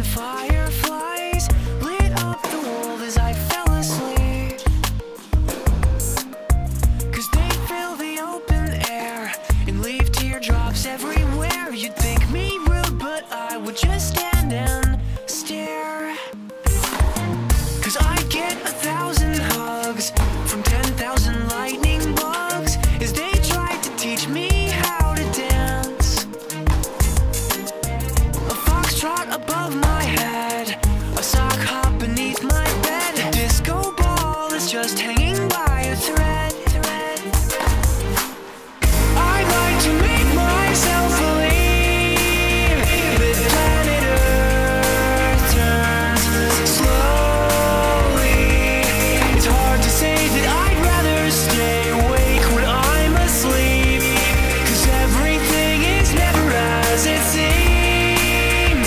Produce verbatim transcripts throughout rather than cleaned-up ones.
million fireflies lit up the world as I fell asleep. 'Cause they fill the open air and leave teardrops everywhere. You'd think me rude, but I would just stand and stare. 'Cause I get a thousand hugs from ten thousand lightning bugs as they tried to teach me how to dance. A foxtrot above my head, a sock hop beneath my bed. A disco ball is just hanging by a thread. I like to make myself believe that planet Earth turns slowly. It's hard to say that I'd rather stay awake when I'm asleep, 'cause everything is never as it seems.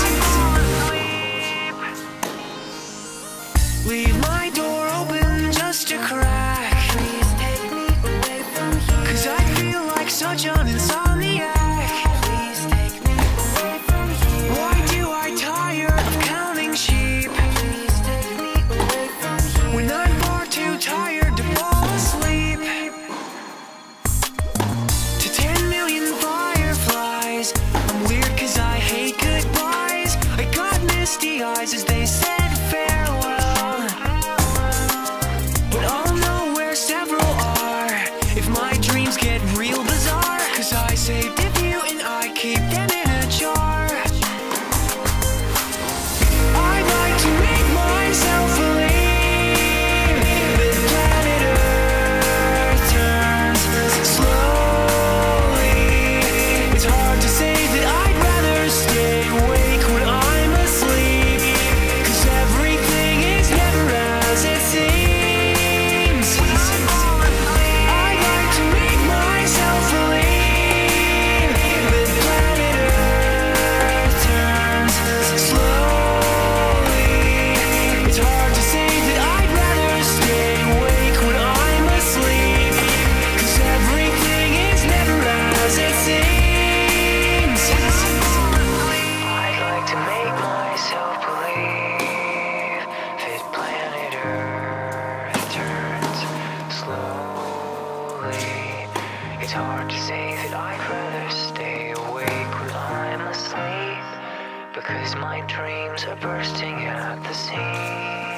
Leave my door open just a crack. Please take me away from here, 'cause I feel like such an insomniac. Please take me away from here. Why do I tire of counting sheep? Please take me away from here, when I'm far too tired to fall asleep. To ten million fireflies, I'm weird 'cause I hate goodbyes. I got misty eyes as they said farewell, but I'll know where several are if my dreams get real bizarre. 'Cause I saved a few and I keep them in a jar. I'd like to make myself believe that planet Earth turns slowly. It's hard to say that I'd rather stay awake when I'm asleep, 'cause everything is never as it seems. I'd like to make myself believe that planet Earth turns slowly. It's hard to say that I'd rather stay awake when I'm asleep, 'cause everything is never as it seems. I'd like to make myself believe that planet Earth turns slowly. It's hard to say that I'd rather stay awake when I'm asleep, because my dreams are bursting at the seams.